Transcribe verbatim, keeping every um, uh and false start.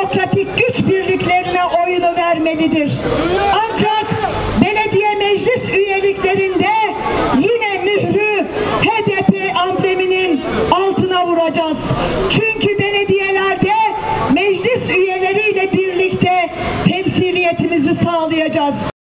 demokratik güç birliklerine oyunu vermelidir. Ancak belediye meclis üyeliklerinde yine mührü H D P ambleminin altına vuracağız. Çünkü belediyelerde meclis üyeleriyle birlikte temsiliyetimizi sağlayacağız.